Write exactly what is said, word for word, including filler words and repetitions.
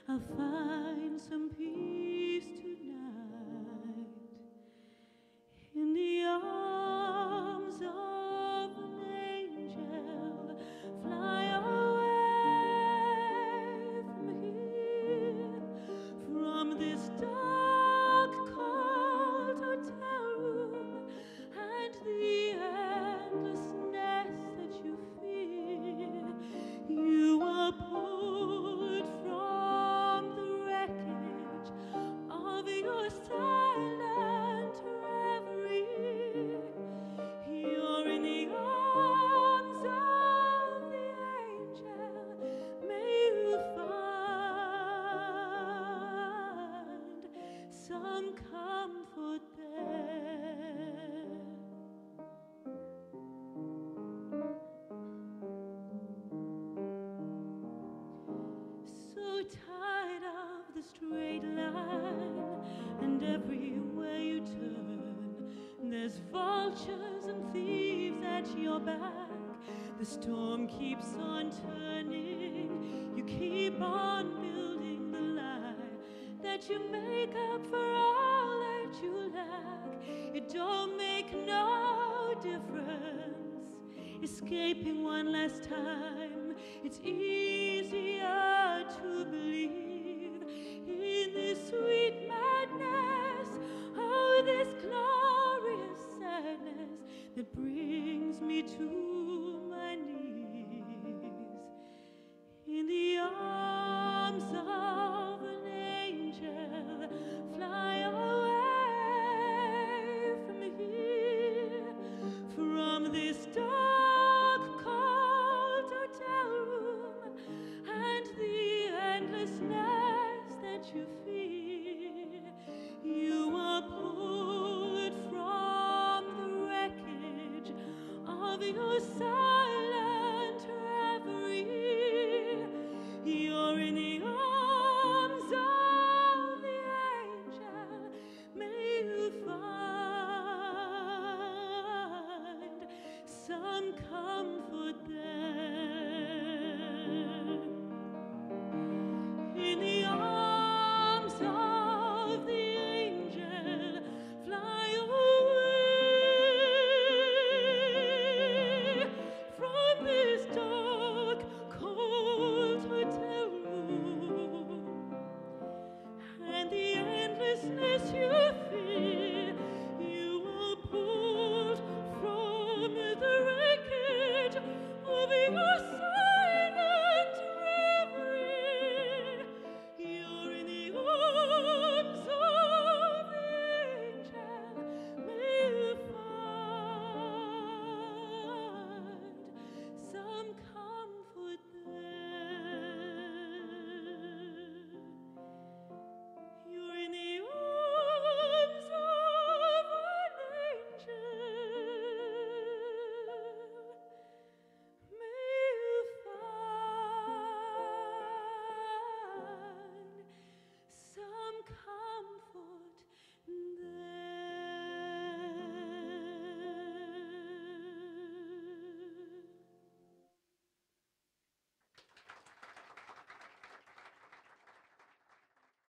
I'll find some peace tonight in the arms of an angel. Fly away from here, from this dark, cold hotel room and the endlessness that you fear. You are pulled from the wreckage of your silent reverie. You're in the arms of the angel. May you find some comfort there. So tired of the straight line, and everywhere you turn, there's vultures and thieves at your back. The storm keeps on turning. You keep on building the lie that you make up for all that you lack. It don't make no difference. Escaping one last time, it's easier